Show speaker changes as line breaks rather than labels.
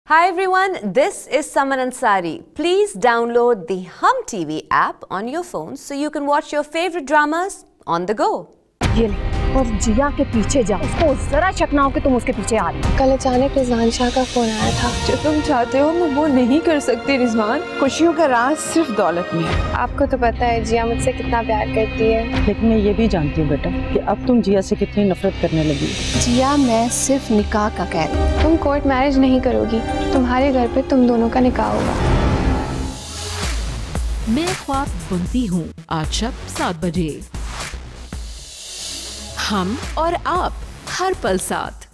Hi everyone, this is Saman Ansari. Please download the Hum TV app on your phone so you can watch your favorite dramas on the go.
ये और जिया के पीछे जाओ, उसको जरा शक ना हो कि तुम उसके पीछे आ रही हो।
कल अचानक रिजवान शाह का फोन आया था।
जो तुम चाहते हो मैं वो नहीं कर सकती रिजवान। खुशियों का राज सिर्फ दौलत में है।
आपको तो पता है जिया मुझसे कितना प्यार करती है।
लेकिन मैं ये भी जानती हूँ बेटा कि अब तुम जिया से कितनी नफरत करने लगी।
जिया, मैं सिर्फ निकाह का कैद। तुम कोर्ट मैरिज नहीं करोगी, तुम्हारे घर पे तुम दोनों का निकाह होगा।
मैं ख्वाब बुनती हूँ आज शब 7 बजे। हम और आप हर पल साथ।